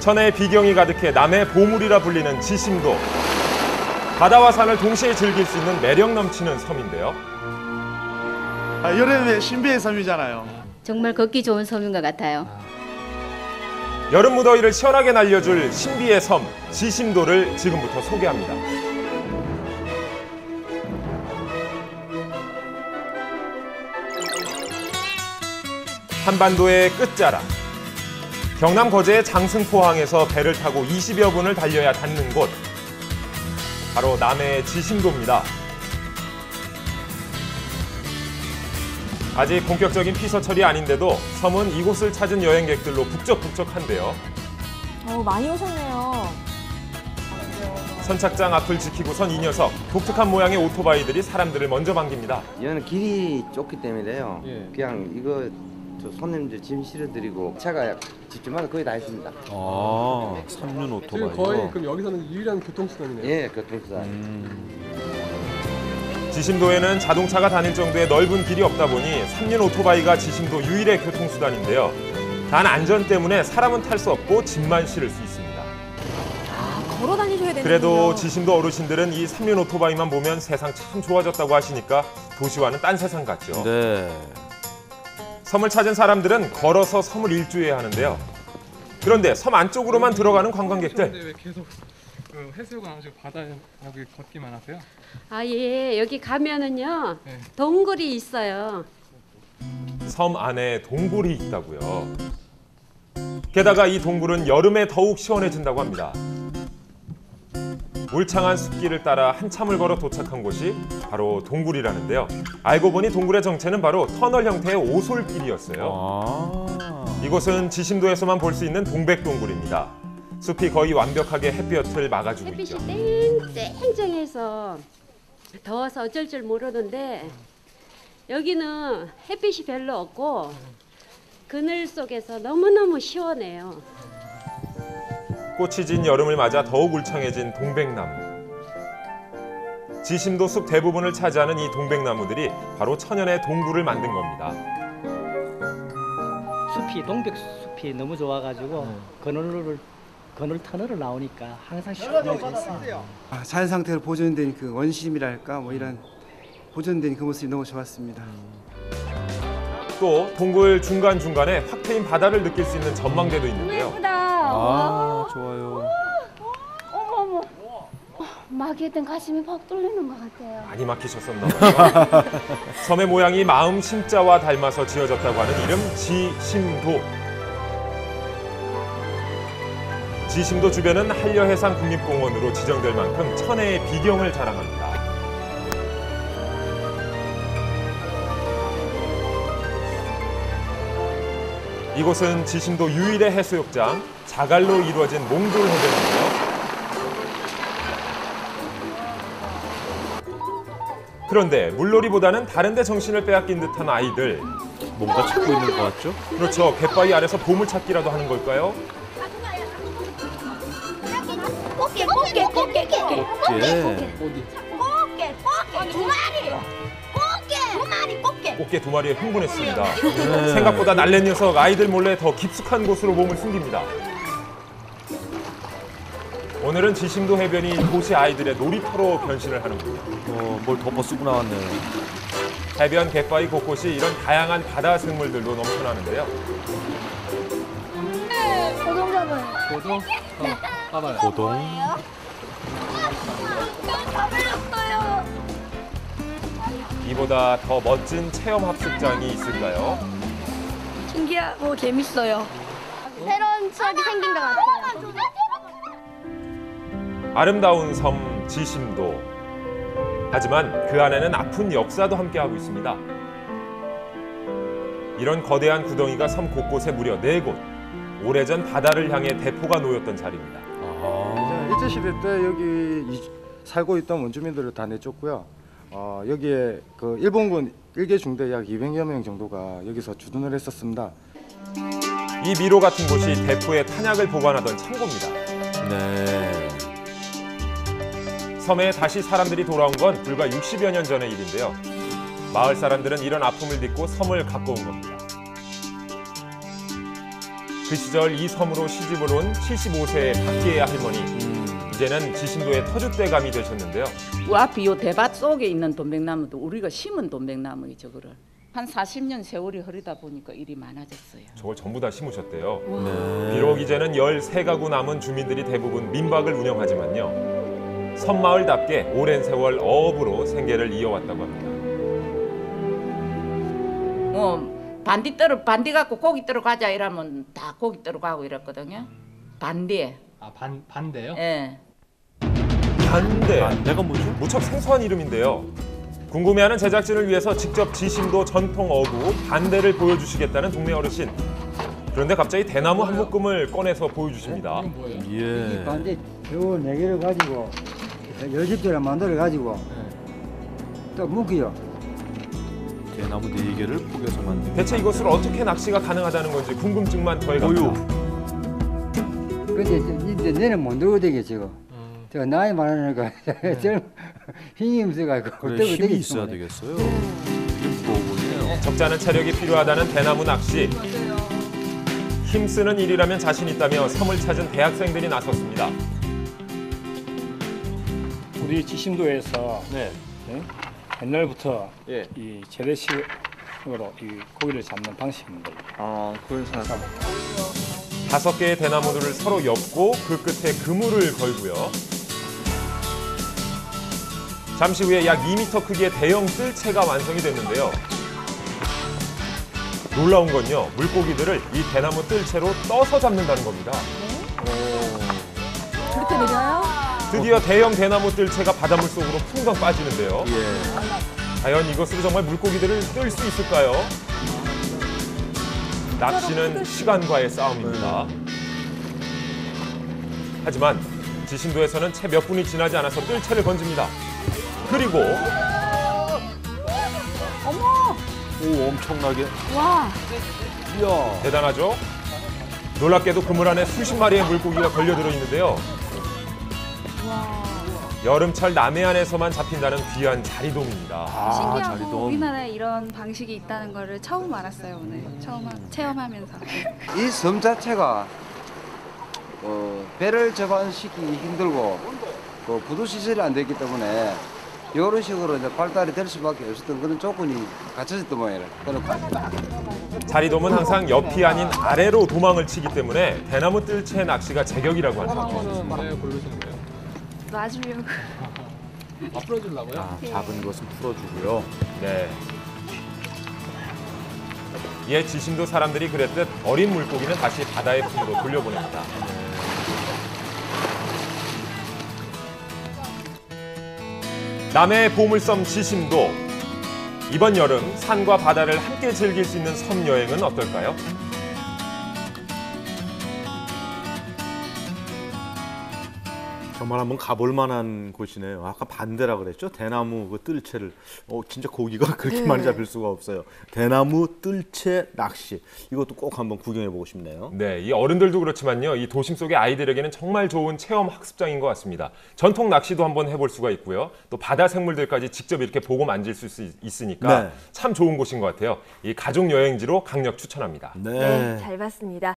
천혜의 비경이 가득해 남의 보물이라 불리는 지심도. 바다와 산을 동시에 즐길 수 있는 매력 넘치는 섬인데요. 여름에 신비의 섬이잖아요. 정말 걷기 좋은 섬인 것 같아요. 여름 무더위를 시원하게 날려줄 신비의 섬 지심도를 지금부터 소개합니다. 한반도의 끝자락. 경남 거제의 장승포항에서 배를 타고 20여 분을 달려야 닿는 곳. 바로 남해의 지심도입니다. 아직 본격적인 피서철이 아닌데도 섬은 이곳을 찾은 여행객들로 북적북적한데요. 많이 오셨네요. 선착장 앞을 지키고선 이 녀석, 독특한 모양의 오토바이들이 사람들을 먼저 반깁니다. 얘는 길이 좁기 때문에요. 그냥 이거 저 손님들 짐 실어드리고 차가 집집마다 거의 다 있습니다. 아, 3륜 오토바이요? 거의 그럼 여기서는 유일한 교통수단이네요. 예, 교통수단. 지심도에는 자동차가 다닐 정도의 넓은 길이 없다 보니 3륜 오토바이가 지심도 유일의 교통수단인데요. 단 안전 때문에 사람은 탈 수 없고 짐만 실을 수 있습니다. 걸어 다니셔야 되는군요. 그래도 지심도 어르신들은 이 3륜 오토바이만 보면 세상 참 좋아졌다고 하시니까 도시와는 딴 세상 같죠. 네. 섬을 찾은 사람들은 걸어서 섬을 일주해야 하는데요. 그런데 섬 안쪽으로만 들어가는 관광객들. 왜 계속 해수욕을 안 하시고 바다에 여기 걷기만 하세요? 아, 예. 여기 가면은요. 네. 동굴이 있어요. 섬 안에 동굴이 있다고요. 게다가 이 동굴은 여름에 더욱 시원해진다고 합니다. 울창한 숲길을 따라 한참을 걸어 도착한 곳이 바로 동굴이라는데요. 알고 보니 동굴의 정체는 바로 터널 형태의 오솔길이었어요. 아. 이곳은 지심도에서만 볼 수 있는 동백동굴입니다. 숲이 거의 완벽하게 햇볕을 막아주고 햇빛이 있죠. 땡땡해서 더워서 어쩔 줄 모르는데 여기는 햇빛이 별로 없고 그늘 속에서 너무너무 시원해요. 꽃이 진 여름을 맞아 더욱 울창해진 동백나무. 지심도 숲 대부분을 차지하는 이 동백나무들이 바로 천연의 동굴을 만든 겁니다. 숲이 동백숲이 너무 좋아가지고 그늘 터널을 나오니까 항상 시원해졌어요. 자연 상태로 보존된 그 원심이랄까 뭐 이런 보존된 그 모습이 너무 좋았습니다. 또 동굴 중간중간에 확 트인 바다를 느낄 수 있는 전망대도 있는데요. 예쁘다. 아, 좋아요. 어머머. 막혔던 가슴이 팍 뚫리는 것 같아요. 많이 막히셨었나 봐요. 섬의 모양이 마음 심자와 닮아서 지어졌다고 하는 이름 지심도. 지심도 주변은 한려해상 국립공원으로 지정될 만큼 천혜의 비경을 자랑합니다. 이곳은 지심도 유일의 해수욕장, 자갈로 이루어진 몽돌 해변인데요. 그런데 물놀이보다는 다른 데 정신을 빼앗긴 듯한 아이들. 뭔가 찾고 있는 것 같죠? 그렇죠. 갯바위 아래서 보물찾기라도 하는 걸까요? 꽃게. 꽃게. 꽃게 두 마리. 꽃게 두 마리에 흥분했습니다. 생각보다 날랜 녀석 아이들 몰래 더 깊숙한 곳으로 몸을 숨깁니다. 오늘은 지심도 해변이 도시 아이들의 놀이터로 변신을 하는군요. 뭘 덮어 쓰고 나왔네요. 해변 갯바위 곳곳이 이런 다양한 바다 생물들로 넘쳐나는데요. 고동 잡아요. 고동? 봐봐요. 고동. 잡으셨어요. 이보다 더 멋진 체험 합숙장이 있을까요? 신기하고 재밌어요. 새로운 추억이 생긴 것 같아요. 아름다운 섬 지심도. 하지만 그 안에는 아픈 역사도 함께하고 있습니다. 이런 거대한 구덩이가 섬 곳곳에 무려 4곳. 오래전 바다를 향해 대포가 놓였던 자리입니다. 일제시대 때 여기 살고 있던 원주민들을 다 내쫓고요. 여기에 그 일본군 1개 중대 약 200여 명 정도가 여기서 주둔을 했었습니다. 이 미로 같은 곳이 대포의 탄약을 보관하던 창고입니다. 네. 섬에 다시 사람들이 돌아온 건 불과 60여 년 전의 일인데요. 마을 사람들은 이런 아픔을 딛고 섬을 가꿔온 겁니다. 그 시절 이 섬으로 시집을 온 75세의 박계의 할머니. 이제는 지심도의 터줏대감이 되셨는데요. 그 앞이 요 대밭 속에 있는 돈백나무도 우리가 심은 돈백나무에 저거를 한 40년 세월이 흐르다 보니까 일이 많아졌어요. 저걸 전부 다 심으셨대요. 네. 비록 이제는 13가구 남은 주민들이 대부분 민박을 운영하지만요. 섬마을답게 오랜 세월 어업으로 생계를 이어왔다고 합니다. 반디 갖고 고기 뜨러 가자 이러면 다 고기 뜨러 가고 이랬거든요. 반디. 아, 반대요? 예. 반대. 반대가 뭐죠? 무척 생소한 이름인데요. 궁금해하는 제작진을 위해서 직접 지심도 전통 어구 반대를 보여주시겠다는 동네 어르신. 그런데 갑자기 대나무 한 묶음을 꺼내서 보여주십니다. 이건 뭐예요? 예. 반대 요 4개를 가지고 여집대를 만들어 가지고 또 묶이요. 대나무 4개를 포개서 만든. 대체 이것을 어떻게 낚시가 가능하다는 건지 궁금증만 더해갑니다. 근데 이제 내는 못 들고 되게 지금. 저 나이 많으니까 힘이 없어가지고 그래, 힘이 있어야 되겠어요. 힘 무거워 보이네요. 적잖은 체력이 필요하다는 대나무 낚시. 힘쓰는 일이라면 자신 있다며 섬을 찾은 대학생들이 나섰습니다. 우리 지심도에서 네. 옛날부터 예. 이 재래식으로 이 고기를 잡는 방식입니다. 아, 그래서 5개의 대나무들을 서로 엮고 그 끝에 그물을 걸고요. 잠시 후에 약 2m 크기의 대형 뜰채가 완성이 됐는데요. 놀라운 건요, 물고기들을 이 대나무 뜰채로 떠서 잡는다는 겁니다. 그렇게 느려요? 드디어 대형 대나무 뜰채가 바닷물 속으로 풍덩 빠지는데요. 예. 과연 이것으로 정말 물고기들을 뜰 수 있을까요? 낚시는 시간과의 싸움입니다. 하지만 지심도에서는 채 몇 분이 지나지 않아서 뜰채를 건집니다. 그리고 오, 엄청나게. 와. 이야. 대단하죠? 놀랍게도 그물 안에 수십 마리의 물고기가 걸려들어 있는데요. 여름철 남해안에서만 잡힌다는 귀한 자리돔입니다. 아, 신기하고 자리돔. 우리나라에 이런 방식이 있다는 거를 처음 알았어요 오늘. 체험하면서. 이 섬 자체가 배를 접안시키기 힘들고 부두 시설이 안 됐기 때문에 이런 식으로 이제 발달이 될 수밖에 없었던 그런 조건이 갖춰졌던 모양이에요. 자리돔은 항상 옆이 아닌 아래로 도망을 치기 때문에 대나무 뜰채 낚시가 제격이라고 합니다. 거는 왜 고르신 거예요? 놔주려고. 아, 풀어주려고요? 아, 작은 것은 풀어주고요. 네. 이에 지심도 사람들이 그랬듯 어린 물고기는 다시 바다의 품으로 돌려보냅니다. 남해의 보물섬 지심도. 이번 여름 산과 바다를 함께 즐길 수 있는 섬 여행은 어떨까요? 정말 한번 가볼 만한 곳이네요. 아까 반대라 그랬죠? 대나무 그 뜰채를. 진짜 고기가 그렇게 많이 잡힐 수가 없어요. 대나무 뜰채 낚시. 이것도 꼭 한번 구경해 보고 싶네요. 네, 이 어른들도 그렇지만요. 이 도심 속의 아이들에게는 정말 좋은 체험 학습장인 것 같습니다. 전통 낚시도 한번 해볼 수가 있고요. 또 바다 생물들까지 직접 이렇게 보고 만질 수 있으니까 네. 참 좋은 곳인 것 같아요. 이 가족 여행지로 강력 추천합니다. 네. 잘 봤습니다.